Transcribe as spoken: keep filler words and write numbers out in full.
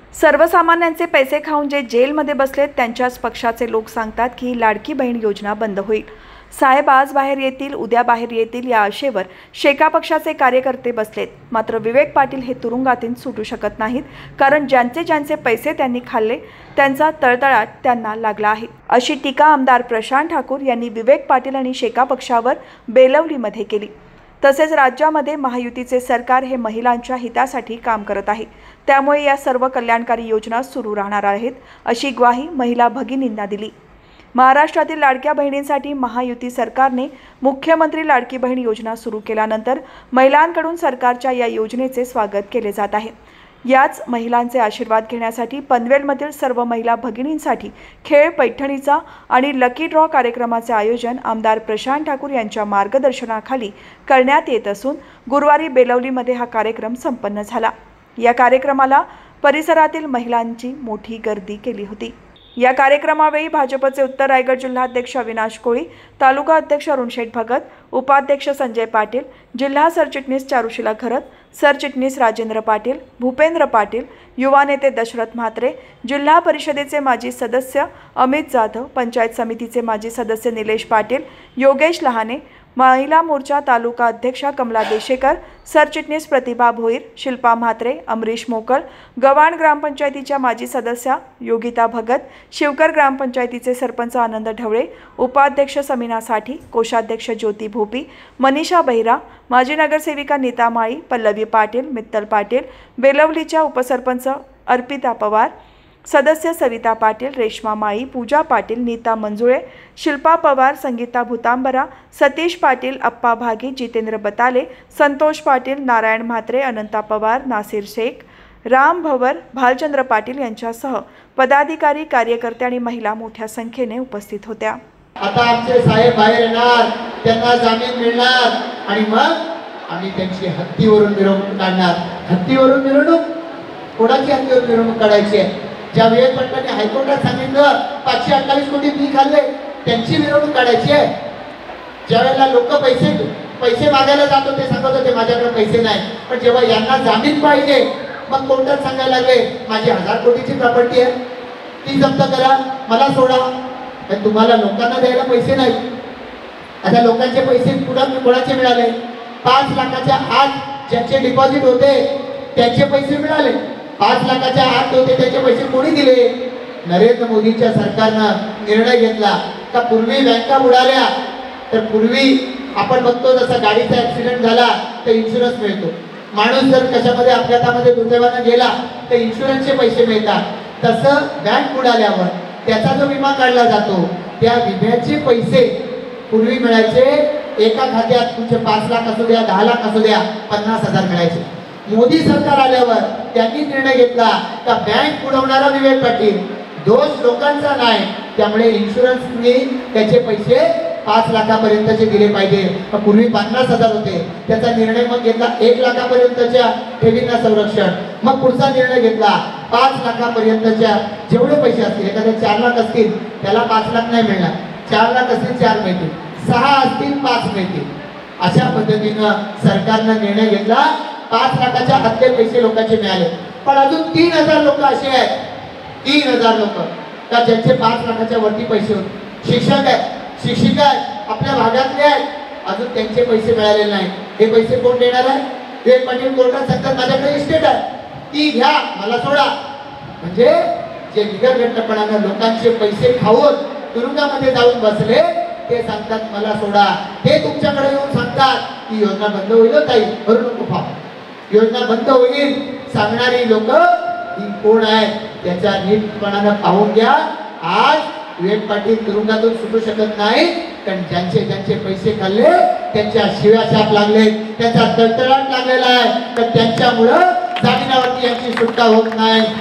सर्वसामान्यांचे पैसे खाऊन जे जेलमध्ये बसलेत त्यांच्याच पक्षाचे लोक सांगतात की ही लाडकी बहीण योजना बंद होईल। साहेब आज बाहेर येतील, उद्या बाहेर येतील या आशेवर शेका पक्षाचे कार्यकर्ते बसलेत। मात्र विवेक पाटील हे तुरुंगातून सुटू शकत नाहीत, कारण ज्यांचे ज्यांचे पैसे त्यांनी खाल्ले त्यांचा तळतळाट त्यांना लागला आहे, अशी टीका आमदार प्रशांत ठाकूर यांनी विवेक पाटील आणि शेका पक्षावर बेलवलीमध्ये केली। तसेच राज्यामध्ये महायुतीचे सरकार हे महिलांच्या हितासाठी काम करत आहे, त्यामुळे या सर्व कल्याणकारी योजना सुरू राहणार आहेत, अशी ग्वाही महिला भगिनींना दिली। महाराष्ट्रातील लाडक्या बहिणींसाठी महायुती सरकारने मुख्यमंत्री लाडकी बहीण योजना सुरू केल्यानंतर महिलांकडून सरकारच्या या योजनेचे स्वागत केले जात आहे। याच महिलांचे आशीर्वाद घेण्यासाठी पनवेलमधील सर्व महिला भगिनींसाठी खेळ पैठणीचा आणि लकी ड्रॉ कार्यक्रमाचे आयोजन आमदार प्रशांत ठाकूर यांच्या मार्गदर्शनाखाली करण्यात येत असून गुरुवारी बेलवलीमध्ये हा कार्यक्रम संपन्न झाला। या कार्यक्रमाला परिसरातील महिलांची मोठी गर्दी केली होती। या कार्यक्रमावेळी भाजपचे उत्तर रायगड जिल्हाध्यक्ष अविनाश कोळी, तालुका अध्यक्ष अरुणशेठ भगत, उपाध्यक्ष संजय पाटील, जिल्हा सरचिटणीस चारुशिला खरत, सरचिटणीस राजेंद्र पाटील, भूपेंद्र पाटील, युवा नेते दशरथ म्हात्रे, जिल्हा परिषदेचे माजी सदस्य अमित जाधव, पंचायत समितीचे माजी सदस्य निलेश पाटील, योगेश लहाने, महिला मोर्चा तालुका अध्यक्षा कमला देशेकर, सरचिटणीस प्रतिभा भोईर, शिल्पा म्हात्रे, अमरीश मोकल, गव्हाण ग्रामपंचायतीच्या माजी सदस्या योगिता भगत, शिवकर ग्रामपंचायतीचे सरपंच आनंद ढवळे, उपाध्यक्ष समीना साठी, कोषाध्यक्ष ज्योती भोपी, मनीषा बहिरा, माजी नगरसेविका नीता माळी, पल्लवी पाटील, मित्तल पाटील, बेलवलीच्या उपसरपंच अर्पिता पवार, सदस्य सविता पाटील, रेश्मा माळी, पूजा पाटील, नीता मंजुळे, शिल्पा पवार, संगीता भूतांबरा, सतीश पाटील, अप्पा भागी, जितेंद्र बताले, संतोष पाटील, नारायण म्हात्रे, अनंता पवार, नासिर शेख, राम भवर, भालचंद्र पाटील यांच्यासह पदाधिकारी, कार्यकर्ते आणि महिला मोठ्या संख्येने उपस्थित होत्या। आता आमचे साहेब बाहेर येणार, त्यांना जामीन मिळणार आणि मग आम्ही त्यांची हत्तीवरून मिरवणूक काढणार। हत्तीवरून मिरवणूक कोणाची हत्तीवर मिरवणूक काढायची आहे? ज्या विवेक पाटलांनी हायकोर्टात सांगितलं पाचशे अठ्ठावीस कोटी फी खाल्ले, त्यांची मिरवणूक काढायची आहे। ज्यावेळेला लोक पैसे पैसे मागायला जात होते, सांगत होते माझ्याकडे पैसे नाही, पण जेव्हा यांना जामीन पाहिजे मग कोर्टात सांगायला लागले माझी हजार कोटीची प्रॉपर्टी आहे, ती जप्त करा, मला सोडा। पण तुम्हाला लोकांना द्यायला पैसे नाही। आता लोकांचे पैसे पुढे कोणाचे मिळाले? पाच लाखाच्या आत ज्यांचे डिपॉझिट होते त्यांचे पैसे मिळाले, पाच लाखाच्या आत होते त्याचे पैसे कोणी दिले? नरेंद्र मोदींच्या सरकारनं निर्णय घेतला का पूर्वी बँका बुडाल्या तर पूर्वी आपण बघतो जसा गाडीचा ऍक्सिडेंट झाला तर इन्शुरन्स मिळतो, माणूस जर कशामध्ये अपघातामध्ये दुर्दैवाने गेला तर इन्शुरन्सचे पैसे मिळतात, तसं बँक बुडाल्यावर त्याचा जो विमा काढला जातो त्या विम्याचे पैसे पूर्वी मिळायचे। एका खात्यात तुमचे पाच लाख असू द्या, दहा लाख असू द्या, पन्नास हजार मिळायचे। मोदी सरकार आल्यावर त्यांनी निर्णय घेतला का बँक बुडवणारा विवेक पाटील, दोष लोकांचा नाही, त्यामुळे इन्शुरन्सने त्याचे पैसे पाच लाखापर्यंतचे दिले पाहिजे। पूर्वी पन्नास हजार होते, त्याचा निर्णय मग घेतला एक लाखापर्यंतच्या ठेवींना संरक्षण। मग पुढचा निर्णय घेतला पाच लाखापर्यंतच्या जेवढे पैसे असतील, एखाद्या चार लाख असतील त्याला पाच लाख नाही मिळणार, चार लाख असतील चार मिळतील, सहा असतील पाच मिळतील, अशा पद्धतीनं सरकारनं निर्णय घेतला। पाच लाखाच्या आतले पैसे लोकांचे मिळाले, पण अजून तीन हजार लोक असे आहेत, तीन हजार लोक का ज्यांचे पाच लाखाच्या वरती पैसे होते, शिक्षक आहेत, शिक्षिका आहेत, आपल्या भागातले आहेत, अजून त्यांचे पैसे मिळालेले नाही। हे पैसे कोण देणार आहे? विवेक पाटील कोर्टात सांगतात माझ्याकडे इस्टेट आहे, ती घ्या, मला सोडा। म्हणजे जे निगरगट्टपणानं लोकांचे पैसे खाऊन तुरुंगामध्ये जाऊन बसले ते सांगतात मला सोडा। ते तुमच्याकडे येऊन सांगतात की योजना बंद होईल, ताई भरू नको फॉर्म, योजना बंद होईल सांगणारी लोक ही कोण आहेत त्याच्या नीटपणानं पाहून घ्या। आज विवेक पाटील तुरुंगातून सुटू शकत नाही, कारण ज्यांचे ज्यांचे पैसे खाल्ले त्यांच्या शिव्या शाप लागले, त्यांचा तळतळाट लागलेला आहे, तर त्यांच्यामुळं जामिनावरती यांची सुटका होत नाही।